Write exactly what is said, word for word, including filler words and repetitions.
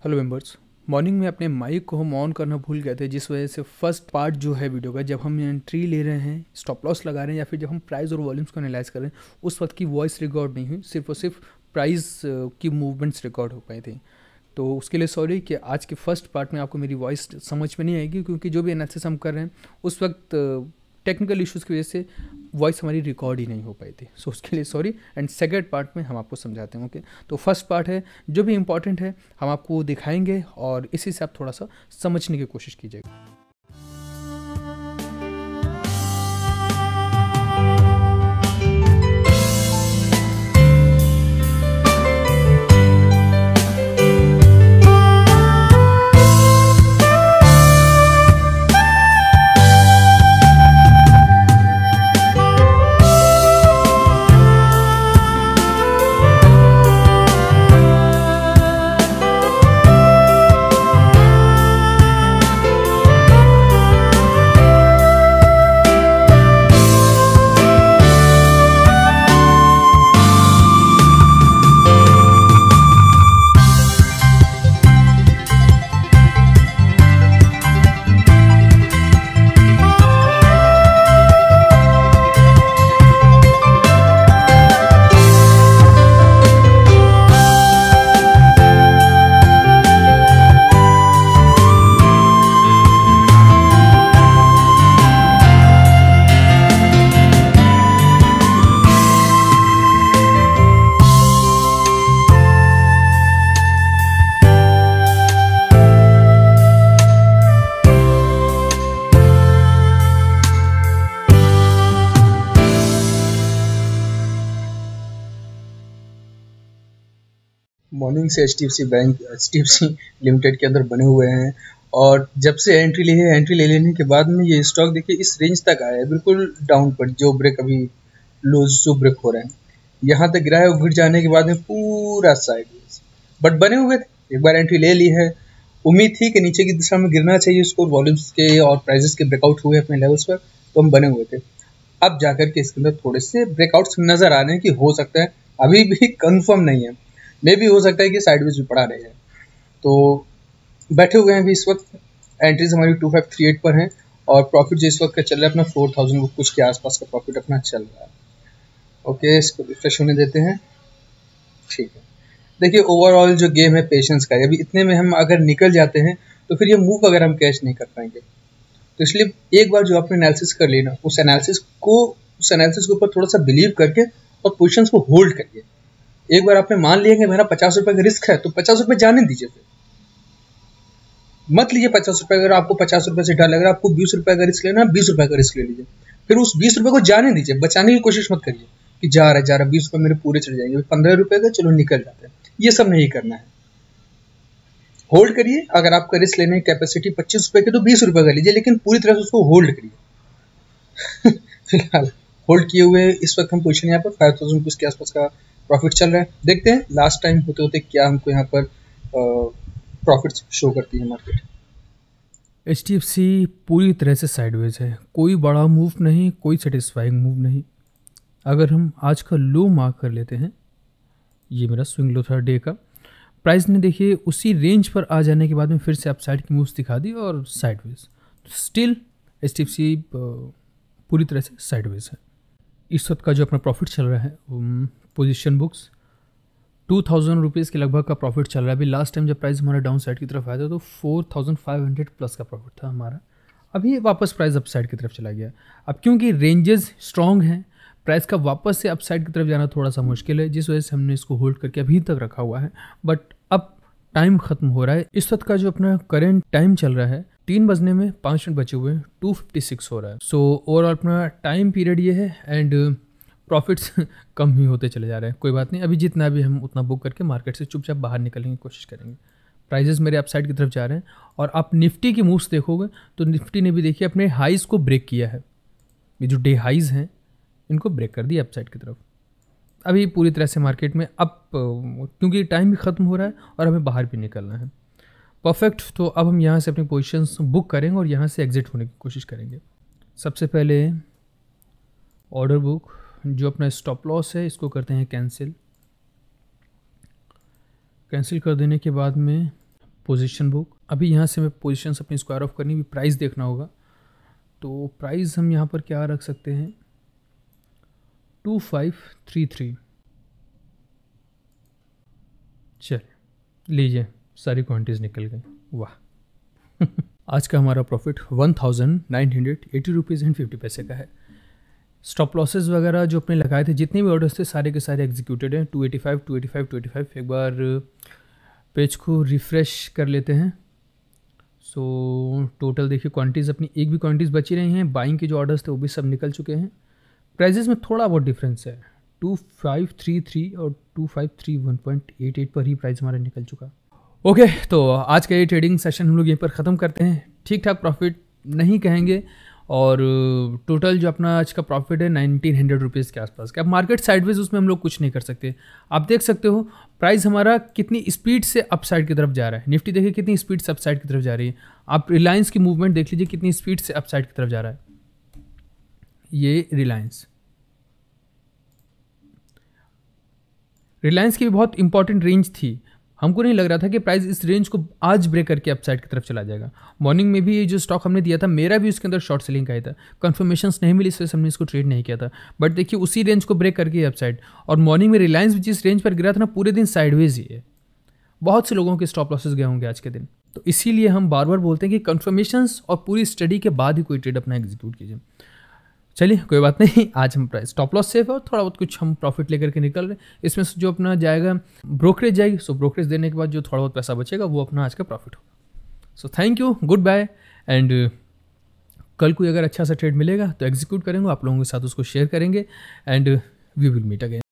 Hello members. Morning में अपने mic को हम ऑन करना भूल गए थे, जिस वजह से फर्स्ट पार्ट जो है वीडियो का, जब हम एंट्री ले रहे हैं, स्टॉप लॉस लगा रहे हैं या फिर जब हम प्राइस और वॉल्यूम्स को एनालाइज कर रहे हैं, उस वक्त की वॉइस रिकॉर्ड नहीं हुई, सिर्फ और सिर्फ प्राइस की मूवमेंट्स रिकॉर्ड हो पाई थी। तो उसके लिए सॉरी कि आज के फर्स्ट पार्ट में आपको मेरी वॉइस समझ में नहीं आएगी, क्योंकि जो भी एनालिसिस हम कर रहे हैं उस वक्त टेक्निकल इश्यूज़ की वजह से वॉइस हमारी रिकॉर्ड ही नहीं हो पाई थी। सो so, उसके लिए सॉरी। एंड सेकंड पार्ट में हम आपको समझाते हैं। Okay okay? तो फर्स्ट पार्ट है जो भी इम्पॉर्टेंट है हम आपको दिखाएंगे और इसी से आप थोड़ा सा समझने की कोशिश कीजिएगा। मॉर्निंग से H D F C bank H D F C limited के अंदर बने हुए हैं और जब से एंट्री ली है, एंट्री ले लेने के बाद में ये स्टॉक देखिए इस रेंज तक आया है, बिल्कुल डाउन पर जो ब्रेक अभी लूज जो ब्रेक हो रहे हैं यहाँ तक गिरा है। और गिर जाने के बाद में पूरा साइडवेज बट बने हुए थे। एक बार एंट्री ले ली है, उम्मीद थी कि नीचे की दिशा में गिरना चाहिए उसको, वॉल्यूम्स के और प्राइजेस के ब्रेकआउट हुए अपने लेवल्स पर, तो हम बने हुए थे। अब जाकर के इसके अंदर थोड़े से ब्रेकआउट्स नजर आ रहे हैं कि हो सकता है, अभी भी कंफर्म नहीं है, मे भी हो सकता है कि साइडवेज भी पड़ा रहे हैं। तो बैठे हुए हैं अभी इस वक्त, एंट्रीज हमारी टू फाइव थ्री एट पर हैं और प्रॉफिट जो इस वक्त का चल रहा है अपना फोर थाउजेंड कुछ के आसपास का प्रॉफिट अपना चल रहा है। ओके, इसको रिफ्रेश होने देते हैं। ठीक है, देखिए ओवरऑल जो गेम है पेशेंस का है। अभी इतने में हम अगर निकल जाते हैं तो फिर ये मूव अगर हम कैच नहीं कर पाएंगे, तो इसलिए एक बार जो आपने एनालिसिस कर लेना, उस एनालिसिस को उस एनालिसिस के ऊपर थोड़ा सा बिलीव करके और पोजिशंस को होल्ड करिए। एक बार आपने मान लिया कि मेरा पचास रुपए का रिस्क है तो पचास रुपए जाने दीजिए, फिर मत लीजिए पचास रुपए। अगर आपको पचास रुपए से डर लग रहा है, आपको बीस रुपए का रिस्क लेना, बीस रुपए का रिस्क ले लीजिए, फिर उस बीस रुपए को जाने दीजिए, बचाने की कोशिश मत करिए कि जा रहा है जा रहा बीस रुपए मेरे पूरे चले जाएंगे, पंद्रह रुपए का चलो निकल जाते हैं, ये सब नहीं करना है। होल्ड करिए। अगर आपका रिस्क लेने की कैपेसिटी पच्चीस रुपए की तो बीस रुपए का लीजिए, लेकिन पूरी तरह से उसको होल्ड करिए। फिलहाल होल्ड किए हुए इस वक्त हम पोजिशन यहाँ पर फाइव थाउजेंड कुछ के आसपास का प्रॉफिट चल रहा है। देखते हैं लास्ट टाइम होते होते क्या हमको यहाँ पर प्रॉफिट शो करती है market. H D F C पूरी तरह से साइडवेज है, कोई बड़ा मूव नहीं, कोई सेटिस्फाइंग मूव नहीं। अगर हम आज का लो मार्क कर लेते हैं, ये मेरा स्विंग लो था डे का, प्राइस ने देखिए उसी रेंज पर आ जाने के बाद में फिर से अपसाइड की मूव्स दिखा दी और sideways. Still H D F C पूरी तरह से साइडवेज है। इस वक्त का जो अपना प्रॉफिट चल रहा है, position books two thousand rupees के लगभग का प्रॉफिट चल रहा है। अभी लास्ट टाइम जब प्राइस हमारा डाउन साइड की तरफ आया था तो four thousand five hundred plus का प्रॉफिट था हमारा। अभी वापस प्राइस अप साइड की तरफ चला गया। अब क्योंकि रेंजेस स्ट्रॉन्ग हैं, प्राइस का वापस से अप साइड की तरफ जाना थोड़ा सा मुश्किल है, जिस वजह से हमने इसको होल्ड करके अभी तक रखा हुआ है। बट अब टाइम ख़त्म हो रहा है। इस वक्त का जो अपना करेंट टाइम चल रहा है, तीन बजने में पाँच मिनट बचे हुए हैं, टू फिफ्टी सिक्स हो रहा है। सो ओवरऑल अपना टाइम पीरियड ये है एंड प्रॉफिट्स कम ही होते चले जा रहे हैं। कोई बात नहीं, अभी जितना भी हम उतना बुक करके मार्केट से चुपचाप बाहर निकलने की कोशिश करेंगे। प्राइजेस मेरे अपसाइड की तरफ जा रहे हैं और आप निफ्टी की मूव्स देखोगे तो निफ्टी ने भी देखिए अपने हाइज़ को ब्रेक किया है। ये जो डे हाइज़ हैं इनको ब्रेक कर दिया अपसाइड की तरफ। अभी पूरी तरह से मार्केट में अप, क्योंकि टाइम भी ख़त्म हो रहा है और हमें बाहर भी निकलना है। परफेक्ट। तो अब हम यहाँ से अपनी पोजीशंस बुक करेंगे और यहाँ से एग्जिट होने की कोशिश करेंगे। सबसे पहले ऑर्डर बुक, जो अपना स्टॉप लॉस है इसको करते हैं कैंसिल। कैंसिल कर देने के बाद में पोजीशन बुक। अभी यहाँ से मैं पोजीशंस अपनी स्क्वायर ऑफ करनी भी, प्राइस देखना होगा। तो प्राइस हम यहाँ पर क्या रख सकते हैं, टू फाइव थ्री थ्री। चलिए लीजिए, सारी क्वांटिटीज़ निकल गई, वाह। आज का हमारा profit one thousand nine hundred eighty rupees and fifty पैसे का है। स्टॉप लॉसेस वगैरह जो अपने लगाए थे, जितने भी ऑर्डर्स थे सारे के सारे एग्जीक्यूटेड हैं। Two eighty five, two eighty five, two eighty five. एक बार पेज को रिफ़्रेश कर लेते हैं। सो so, टोटल देखिए क्वांटिटीज़ अपनी एक भी क्वांटिटीज़ बची रही हैं। बाइंग के जो ऑर्डर्स थे वो भी सब निकल चुके हैं। प्राइजेस में थोड़ा बहुत डिफरेंस है, टू फाइव थ्री थ्री और two five three one point eight eight पर ही प्राइस हमारा निकल चुका। ओके okay, तो आज का ये ट्रेडिंग सेशन हम लोग यहीं पर ख़त्म करते हैं। ठीक ठाक प्रॉफिट नहीं कहेंगे, और टोटल जो अपना आज का प्रॉफिट है नाइनटीन हंड्रेड रुपीज़ के आसपास का। अब मार्केट साइडवेज, उसमें हम लोग कुछ नहीं कर सकते। आप देख सकते हो प्राइस हमारा कितनी स्पीड से अप साइड की तरफ जा रहा है। निफ्टी देखिए कितनी स्पीड से अप साइड की तरफ जा रही है। आप रिलायंस की मूवमेंट देख लीजिए कितनी स्पीड से अप साइड की तरफ जा रहा है। ये रिलायंस रिलायंस की भी बहुत इंपॉर्टेंट रेंज थी। हमको नहीं लग रहा था कि प्राइस इस रेंज को आज ब्रेक करके अपसाइड की तरफ चला जाएगा। मॉर्निंग में भी ये जो स्टॉक हमने दिया था, मेरा भी उसके अंदर शॉर्ट सेलिंग का ही था। कंफर्मेशंस नहीं मिली, इसलिए हमने इसको ट्रेड नहीं किया था। बट देखिए उसी रेंज को ब्रेक करके अपसाइड, और मॉर्निंग में रिलायंस भी जिस रेंज पर गिरा था ना, पूरे दिन साइडवेज ही है। बहुत से लोगों के स्टॉप लॉसेस गए होंगे आज के दिन। तो इसीलिए हम बार बार बोलते हैं कि कंफर्मेशंस और पूरी स्टडी के बाद ही कोई ट्रेड अपना एग्जीक्यूट कीजिए। चलिए कोई बात नहीं, आज हम प्राइस स्टॉप लॉस सेफ है और थोड़ा बहुत कुछ हम प्रॉफिट लेकर के निकल रहे हैं। इसमें से जो अपना जाएगा ब्रोकरेज जाएगी, सो ब्रोकरेज देने के बाद जो थोड़ा बहुत पैसा बचेगा वो अपना आज का प्रॉफिट होगा। So thank you, goodbye, and कल कोई अगर अच्छा सा ट्रेड मिलेगा तो एग्जीक्यूट करेंगे, आप लोगों के साथ उसको शेयर करेंगे, and we will meet again.